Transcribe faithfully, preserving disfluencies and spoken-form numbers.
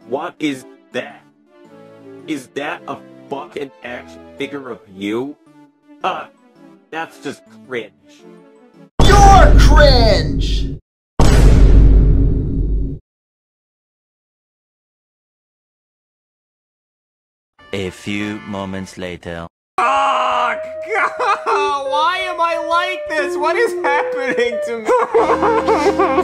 What is that? Is that a fucking action figure of you? Uh, that's just cringe. You're cringe! A few moments later. Oh, God! Why am I like this? What is happening to me?